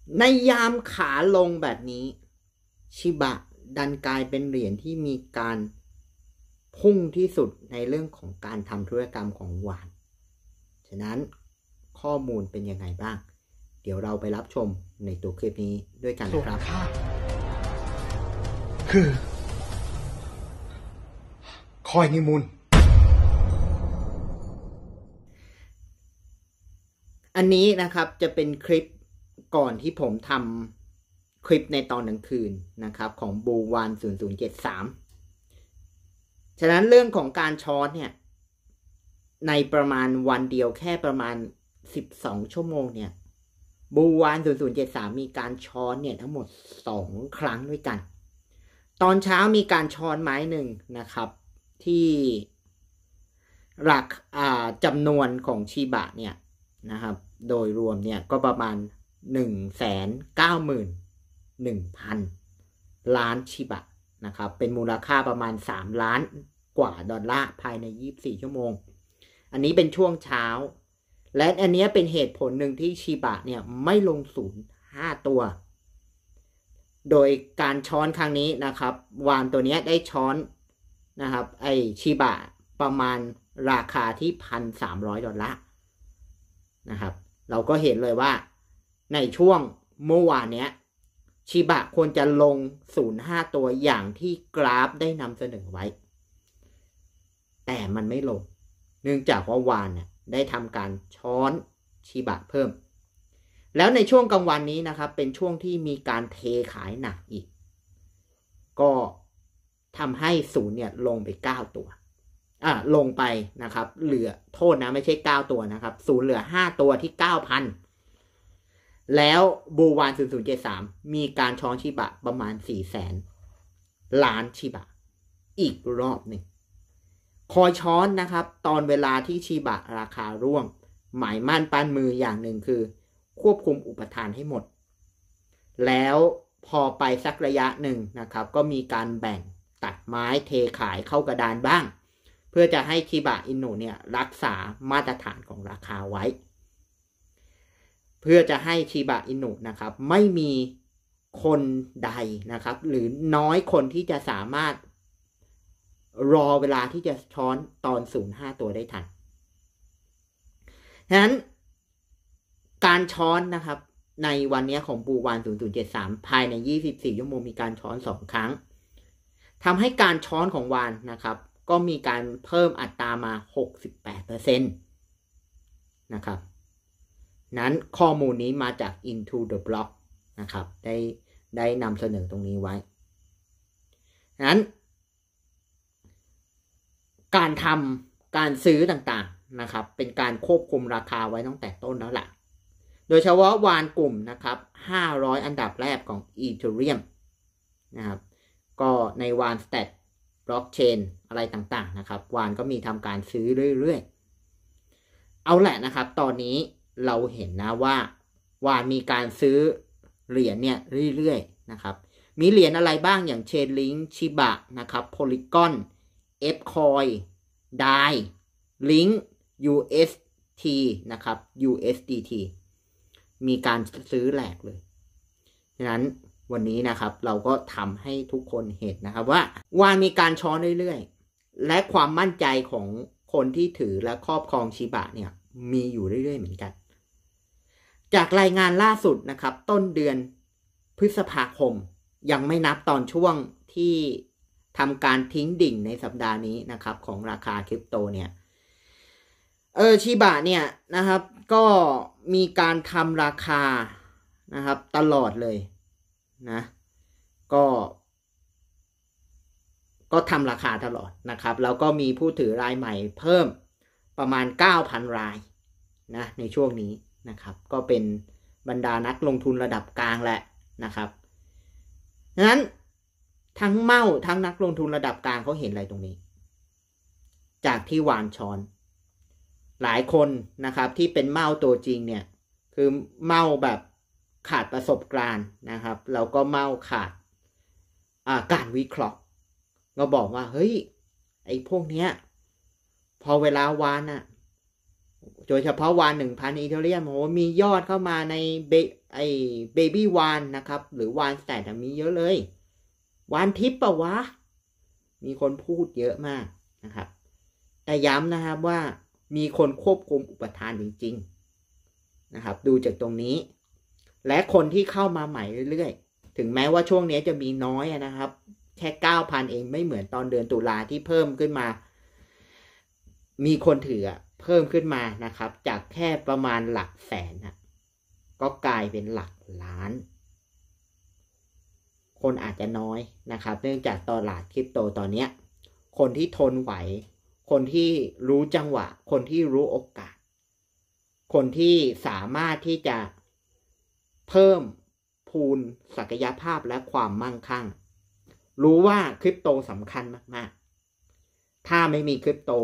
ในยามขาลงแบบนี้ชิบะดันกลายเป็นเหรียญที่มีการพุ่งที่สุดในเรื่องของการทำธุรกรรมของวานฉะนั้นข้อมูลเป็นยังไงบ้างเดี๋ยวเราไปรับชมในตัวคลิปนี้ด้วยกันนะครับคือคอยนิมูลอันนี้นะครับจะเป็นคลิปก่อนที่ผมทำคลิปในตอนกลางคืนนะครับของบูวาน0073ฉะนั้นเรื่องของการช้อนเนี่ยในประมาณวันเดียวแค่ประมาณ12ชั่วโมงเนี่ยบูวาน0073มีการช้อนเนี่ยทั้งหมด2ครั้งด้วยกันตอนเช้ามีการช้อนไม้หนึ่งนะครับที่หลักจำนวนของชิบะเนี่ยนะครับโดยรวมเนี่ยก็ประมาณ 191,000 ล้านชิบะนะครับเป็นมูลค่าประมาณ3ล้านกว่าดอลลาร์ภายใน24ชั่วโมงอันนี้เป็นช่วงเช้าและอันนี้เป็นเหตุผลหนึ่งที่ชิบะเนี่ยไม่ลงศูนย์5ตัวโดยการช้อนครั้งนี้นะครับวานตัวนี้ได้ช้อนนะครับไอชิบะประมาณราคาที่ 1,300 ดอลลาร์นะครับเราก็เห็นเลยว่าในช่วงเมื่อวานเนี้ยชิบะควรจะลง0.5ตัวอย่างที่กราฟได้นำเสนอไว้แต่มันไม่ลงเนื่องจากว่าวานเนี่ยได้ทำการช้อนชิบะเพิ่มแล้วในช่วงกลางวันนี้นะครับเป็นช่วงที่มีการเทขายหนักอีกก็ทำให้ศูนย์เนี่ยลงไป9ตัวลงไปนะครับเหลือโทษนะไม่ใช่9ตัวนะครับศูนย์เหลือ5ตัวที่ 9,000 แล้วบูวาน0073มีการช้อนชิบะประมาณ 400,000 ล้านชิบะอีกรอบหนึ่งคอยช้อนนะครับตอนเวลาที่ชิบะราคาร่วงหมายมั่นปั้นมืออย่างหนึ่งคือควบคุมอุปทานให้หมดแล้วพอไปสักระยะหนึ่งนะครับก็มีการแบ่งตัดไม้เทขายเข้ากระดานบ้างเพื่อจะให้ชิบะอินุเนี่ยรักษามาตรฐานของราคาไว้เพื่อจะให้ชิบะอินุนะครับไม่มีคนใดนะครับหรือน้อยคนที่จะสามารถรอเวลาที่จะช้อนตอน0.5ตัวได้ทันฉะนั้นการช้อนนะครับในวันนี้ของบูวาน0073ภายใน24ชั่วโมงมีการช้อน2ครั้งทำให้การช้อนของวานนะครับก็มีการเพิ่มอัตรามา 68% นะครับนั้นข้อมูลนี้มาจาก Into the Block นะครับได้นำเสนอตรงนี้ไว้นั้นการซื้อต่างๆนะครับเป็นการควบคุมราคาไว้ตั้งแต่ต้นแล้วล่ะโดยเฉพาะวานกลุ่มนะครับ500อันดับแรกของ Ethereum นะครับก็ในวาน Stat Blockchain อะไรต่างๆนะครับวานก็มีทำการซื้อเรื่อยๆเอาแหละนะครับตอนนี้เราเห็นนะว่าวานมีการซื้อเหรียญเนี่ยเรื่อยๆนะครับมีเหรียญอะไรบ้างอย่าง Chainlink Shiba นะครับ Polygon Fcoin DAI Link UST นะครับ USDT มีการซื้อแหลกเลยฉะนั้นวันนี้นะครับเราก็ทำให้ทุกคนเห็นนะครับว่ามีการช้อนเรื่อยๆและความมั่นใจของคนที่ถือและครอบครองชิบะเนี่ยมีอยู่เรื่อยๆเหมือนกันจากรายงานล่าสุดนะครับต้นเดือนพฤษภาคมยังไม่นับตอนช่วงที่ทำการทิ้งดิ่งในสัปดาห์นี้นะครับของราคาคริปโตเนี่ยชิบะเนี่ยนะครับก็มีการทำราคานะครับตลอดเลยนะก็ทำราคาตลอดนะครับแล้วก็มีผู้ถือรายใหม่เพิ่มประมาณ 9,000 รายนะในช่วงนี้นะครับก็เป็นบรรดานักลงทุนระดับกลางแหละนะครับดังนั้นทั้งเมาทั้งนักลงทุนระดับกลางเขาเห็นอะไรตรงนี้จากที่วานช้อนหลายคนนะครับที่เป็นเมาตัวจริงเนี่ยคือเมาแบบขาดประสบการณ์นะครับแล้วก็เมาขาดการวิเคราะห์ก็บอกว่าเฮ้ยไอ้พวกเนี้ยพอเวลาวานโดยเฉพาะวาน 1,000 อีเธเรียมโหมียอดเข้ามาในเบบี้วานนะครับหรือวานสแตทมีเยอะเลยวานทิปปะวะมีคนพูดเยอะมากนะครับแต่ย้ำนะครับว่ามีคนควบคุมอุปทานจริงๆนะครับดูจากตรงนี้และคนที่เข้ามาใหม่เรื่อยๆถึงแม้ว่าช่วงนี้จะมีน้อยนะครับแค่ 9,000 เองไม่เหมือนตอนเดือนตุลาที่เพิ่มขึ้นมามีคนถือเพิ่มขึ้นมานะครับจากแค่ประมาณหลักแสนนะก็กลายเป็นหลักล้านคนอาจจะน้อยนะครับเนื่องจากตลาดคริปโตตอนนี้คนที่ทนไหวคนที่รู้จังหวะคนที่รู้โอกาสคนที่สามารถที่จะเพิ่มพูนศักยภาพและความมั่งคั่งรู้ว่าคริปโตสำคัญมากๆถ้าไม่มีคริปโต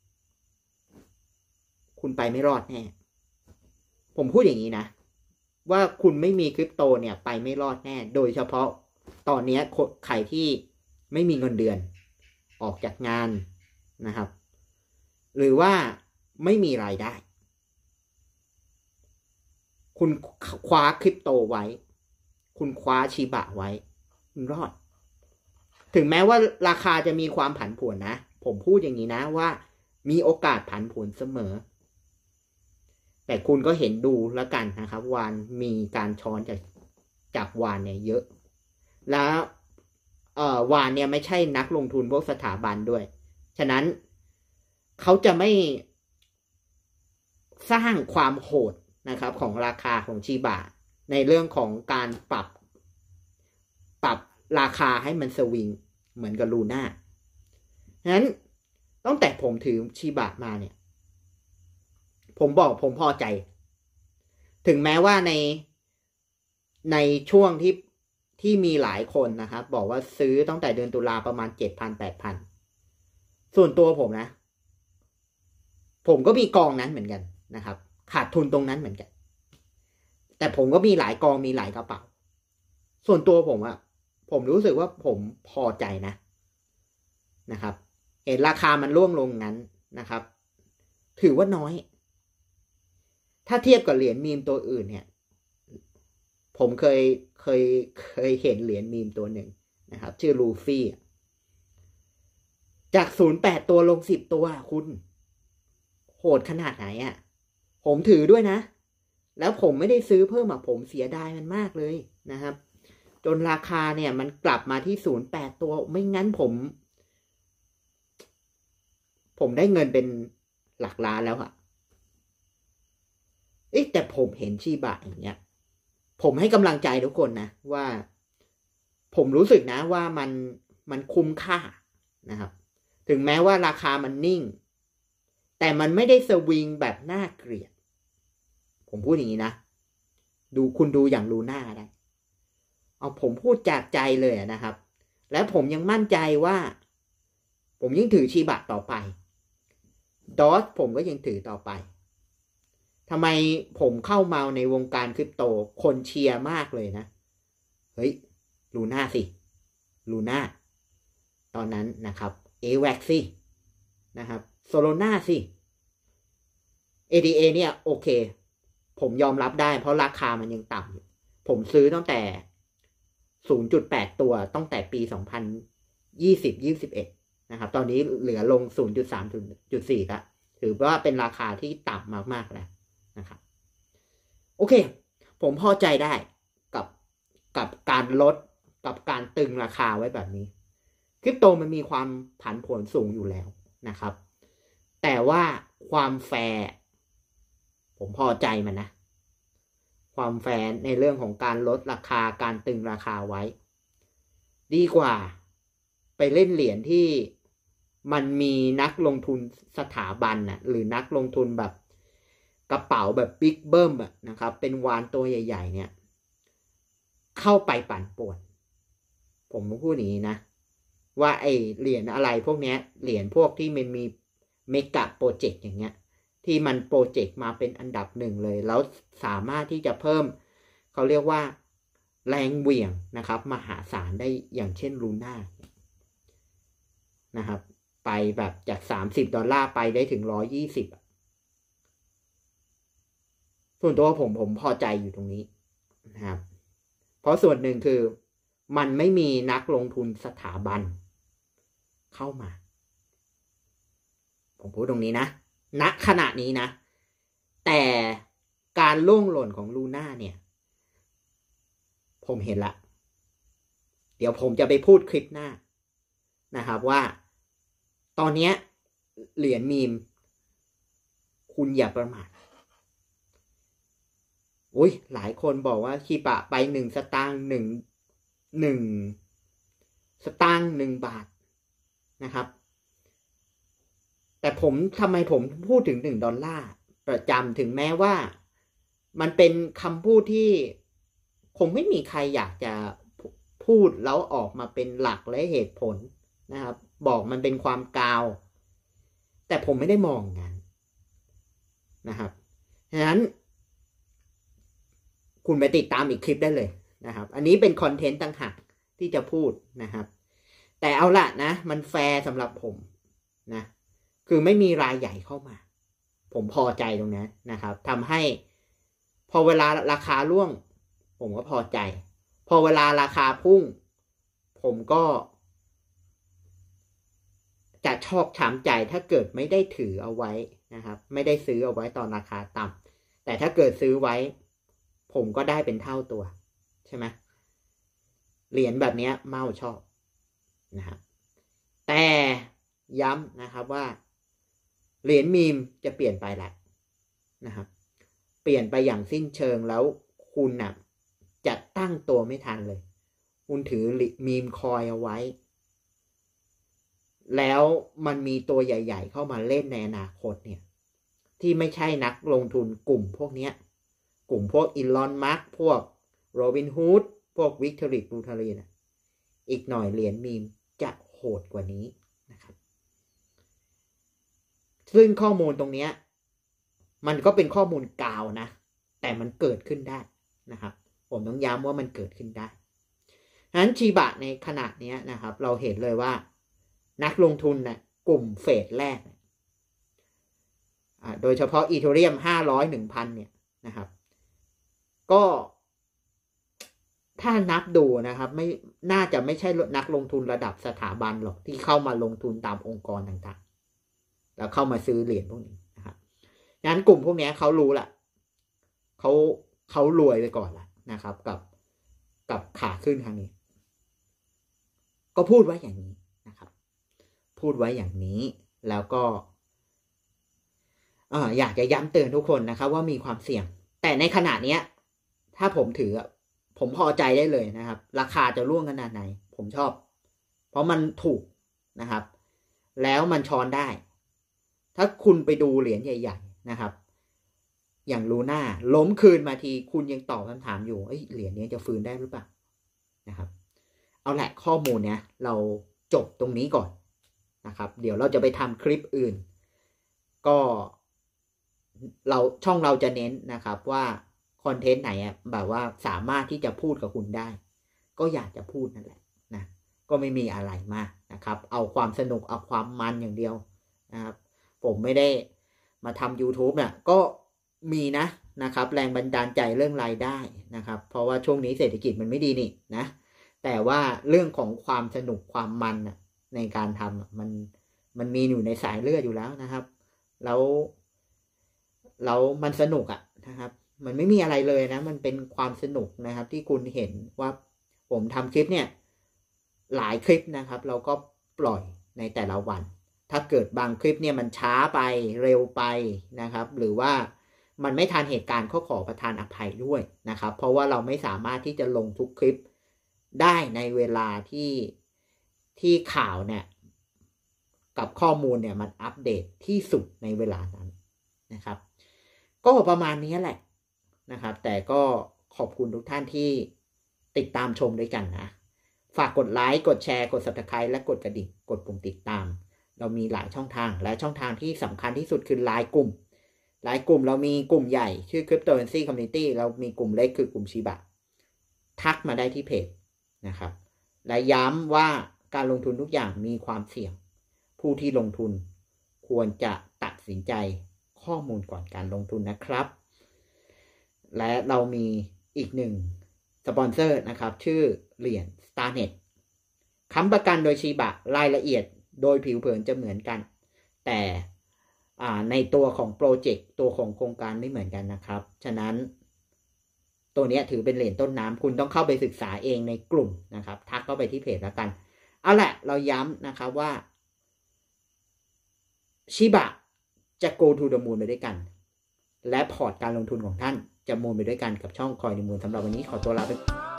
คุณไปไม่รอดแน่ผมพูดอย่างนี้นะว่าคุณไม่มีคริปโตเนี่ยไปไม่รอดแน่โดยเฉพาะตอนนี้ใครที่ไม่มีเงินเดือนออกจากงานนะครับหรือว่าไม่มีรายได้คุณคว้าคริปโตไว้คุณคว้าชิบะไว้คุณรอดถึงแม้ว่าราคาจะมีความผันผวนนะผมพูดอย่างนี้นะว่ามีโอกาสผันผวนเสมอแต่คุณก็เห็นดูแล้วกันนะครับวานมีการช้อนจากวานเนี่ยเยอะแล้ววานเนี่ยไม่ใช่นักลงทุนพวกสถาบันด้วยฉะนั้นเขาจะไม่สร้างความโหดนะครับของราคาของชิบะในเรื่องของการปรับราคาให้มันสวิงเหมือนกับลูน่าฉะนั้นตั้งแต่ผมถือชิบะมาเนี่ยผมพอใจถึงแม้ว่าในช่วงที่มีหลายคนนะครับบอกว่าซื้อตั้งแต่เดือนตุลาประมาณ 7,000-8,000 ส่วนตัวผมนะผมก็มีกองนั้นเหมือนกันนะครับขาดทุนตรงนั้นเหมือนกันแต่ผมก็มีหลายกองมีหลายกระเป๋าส่วนตัวผมรู้สึกว่าผมพอใจนะครับเห็นราคามันร่วงลงนั้นนะครับถือว่าน้อยถ้าเทียบกับเหรียญมีมตัวอื่นเนี่ยผมเคยเห็นเหรียญมีมตัวหนึ่งนะครับชื่อลูฟี่จาก08ตัวลง10ตัวคุณโหดขนาดไหนอ่ะผมถือด้วยนะแล้วผมไม่ได้ซื้อเพิ่มผมเสียดายมันมากเลยนะครับจนราคาเนี่ยมันกลับมาที่08ตัวไม่งั้นผมได้เงินเป็นหลักล้านแล้วอะแต่ผมเห็นชิบะอย่างเงี้ยผมให้กำลังใจทุกคนนะว่าผมรู้สึกนะว่ามันคุ้มค่านะครับถึงแม้ว่าราคามันนิ่งแต่มันไม่ได้สวิงแบบน่าเกลียดผมพูดอย่างนี้นะคุณดูอย่างลูน่าได้ผมพูดจากใจเลยนะครับและผมยังมั่นใจว่าผมยังถือชิบะต่อไปดอสผมก็ยังถือต่อไปทำไมผมเข้ามาในวงการคริปโตคนเชียร์มากเลยนะเฮ้ยลูน่าสิลูน่าตอนนั้นนะครับAWAXสินะครับโซโลนาสิ ADA เนี่ยโอเคผมยอมรับได้เพราะราคามันยังต่ำอยู่ผมซื้อตั้งแต่ 0.8 ตัวตั้งแต่ปี 2020-21 นะครับตอนนี้เหลือลง 0.3-0.4 แล้วถือว่าเป็นราคาที่ต่ำมากๆแล้วนะครับโอเคผมพอใจได้กับการลดกับการตึงราคาไว้แบบนี้คริปโตมันมีความผันผวนสูงอยู่แล้วนะครับแต่ว่าความแฟร์ผมพอใจมันนะความแฟร์ในเรื่องของการลดราคาการตึงราคาไว้ดีกว่าไปเล่นเหรียญที่มันมีนักลงทุนสถาบันหรือนักลงทุนแบบกระเป๋าแบบบิ๊กเบิ้มนะครับเป็นวานตัวใหญ่ๆเนี่ยเข้าไปปั่นป่วนผมพูดอย่างนี้นะว่าไอเหรียญอะไรพวกเนี้ยเหรียญพวกที่มันมีเมกะโปรเจกต์อย่างเงี้ยที่มันโปรเจกต์มาเป็นอันดับหนึ่งเลยแล้วสามารถที่จะเพิ่มเขาเรียกว่าแรงเหวี่ยงนะครับมหาศาลได้อย่างเช่นลูน่านะครับไปแบบจาก$30ไปได้ถึง120 ส่วนตัวผมพอใจอยู่ตรงนี้นะครับ เพราะส่วนหนึ่งคือมันไม่มีนักลงทุนสถาบันเข้ามาผมพูดตรงนี้นะณขณะนี้นะแต่การล่วงหล่นของลูน่าเนี่ยผมเห็นละเดี๋ยวผมจะไปพูดคลิปหน้านะครับว่าตอนนี้เหรียญมีมคุณอย่าประมาทอุ้ยหลายคนบอกว่าชีบะไป1 สตางค์1 สตางค์1 บาทนะครับแต่ทำไมผมพูดถึง$1ประจำถึงแม้ว่ามันเป็นคำพูดที่คงไม่มีใครอยากจะพูดแล้วออกมาเป็นหลักและเหตุผลนะครับบอกมันเป็นความกาวแต่ผมไม่ได้มองงั้นนะครับฉะนั้นคุณไปติดตามอีกคลิปได้เลยนะครับอันนี้เป็นคอนเทนต์ต่างหากที่จะพูดนะครับแต่เอาละนะมันแฟร์สำหรับผมนะคือไม่มีรายใหญ่เข้ามาผมพอใจตรงนั้นนะครับทำให้พอเวลาราคาร่วงผมก็พอใจพอเวลาราคาพุ่งผมก็จะชอกช้ำใจถ้าเกิดไม่ได้ถือเอาไว้นะครับไม่ได้ซื้อเอาไว้ตอนราคาต่ำแต่ถ้าเกิดซื้อไว้ผมก็ได้เป็นเท่าตัวใช่ไหมเหรียญแบบนี้เมาชอบนะครับแต่ย้ำนะครับว่าเหรียญมีมจะเปลี่ยนไปแหละนะครับเปลี่ยนไปอย่างสิ้นเชิงแล้วคุณน่ะจะตั้งตัวไม่ทันเลยคุณถือมีมคอยเอาไว้แล้วมันมีตัวใหญ่ๆเข้ามาเล่นในอนาคตเนี่ยที่ไม่ใช่นักลงทุนกลุ่มพวกนี้กลุ่มพวกอีลอนมัสก์พวกโรบินฮูดพวกวิกตอริบูทารีนะอีกหน่อยเหรียญมีมจะโหดกว่านี้นะครับซึ่งข้อมูลตรงนี้มันก็เป็นข้อมูลกาวนะแต่มันเกิดขึ้นได้นะครับผมต้องย้ำว่ามันเกิดขึ้นได้ฉะนั้นชีบะในขณะนี้นะครับเราเห็นเลยว่านักลงทุนนะกลุ่มเฟสแรกโดยเฉพาะอีเธเรียม500 1,000เนี่ยนะครับก็ถ้านับดูนะครับไม่น่าจะไม่ใช่นักลงทุนระดับสถาบันหรอกที่เข้ามาลงทุนตามองค์กรต่างๆแล้วเข้ามาซื้อเหรียญพวกนี้นะครับงั้นกลุ่มพวกนี้เขารู้ละเขารวยไปก่อนละนะครับกับขาขึ้นครั้งนี้ก็พูดไว้อย่างนี้นะครับพูดไว้อย่างนี้แล้วก็อยากจะย้ำเตือนทุกคนนะครับว่ามีความเสี่ยงแต่ในขณะนี้ถ้าผมถือผมพอใจได้เลยนะครับราคาจะร่วงขนาดไหนผมชอบเพราะมันถูกนะครับแล้วมันช้อนได้ถ้าคุณไปดูเหรียญใหญ่ๆนะครับอย่างลูน่าล้มคืนมาทีคุณยังตอบคำถามอยู่เหรียญนี้จะฟื้นได้หรือเปล่านะครับเอาแหละข้อมูลเนี้ยเราจบตรงนี้ก่อนนะครับเดี๋ยวเราจะไปทำคลิปอื่นก็ช่องเราจะเน้นนะครับว่าคอนเทนต์ไหนแบบว่าสามารถที่จะพูดกับคุณได้ก็อยากจะพูดนั่นแหละนะก็ไม่มีอะไรมากนะครับเอาความสนุกเอาความมันอย่างเดียวนะครับผมไม่ได้มาทำ YouTube น่ะก็มีนะครับแรงบันดาลใจเรื่องรายได้นะครับเพราะว่าช่วงนี้เศรษฐกิจมันไม่ดีนี่นะแต่ว่าเรื่องของความสนุกความมันในการทำมันมีอยู่ในสายเลือดอยู่แล้วนะครับแล้วมันสนุกนะครับมันไม่มีอะไรเลยนะมันเป็นความสนุกนะครับที่คุณเห็นว่าผมทำคลิปเนี่ยหลายคลิปนะครับเราก็ปล่อยในแต่ละวันถ้าเกิดบางคลิปเนี่ยมันช้าไปเร็วไปนะครับหรือว่ามันไม่ทันเหตุการณ์ขอประทานอภัยด้วยนะครับเพราะว่าเราไม่สามารถที่จะลงทุกคลิปได้ในเวลาที่ข่าวเนี่ยกับข้อมูลเนี่ยมันอัปเดตที่สุดในเวลานั้นนะครับก็ประมาณนี้แหละนะครับแต่ก็ขอบคุณทุกท่านที่ติดตามชมด้วยกันนะฝากกดไลค์กดแชร์กด Subscribe และกดกระดิ่งกดปุ่มติดตามเรามีหลายช่องทางและช่องทางที่สำคัญที่สุดคือไลน์กลุ่มเรามีกลุ่มใหญ่ชื่อ Cryptocurrency Community เรามีกลุ่มเล็กคือกลุ่มชิบะทักมาได้ที่เพจนะครับและย้ำว่าการลงทุนทุกอย่างมีความเสี่ยงผู้ที่ลงทุนควรจะตัดสินใจข้อมูลก่อนการลงทุนนะครับและเรามีอีกหนึ่งสปอนเซอร์นะครับชื่อเหรียญ Starnet ค้ำประกันโดยชีบะรายละเอียดโดยผิวเผินจะเหมือนกันแต่ในตัวของโปรเจกต์ตัวของโครงการไม่เหมือนกันนะครับฉะนั้นตัวนี้ถือเป็นเหรียญต้นน้ำคุณต้องเข้าไปศึกษาเองในกลุ่มนะครับทักเข้าไปที่เพจแล้วกันเอาแหละเราย้ำนะครับว่าชิบะจะ go to the moon ไปด้วยกันและพอร์ตการลงทุนของท่านจะมูนไปด้วยกันกับช่องคอยในมูลสำหรับวันนี้ขอตัวลาไป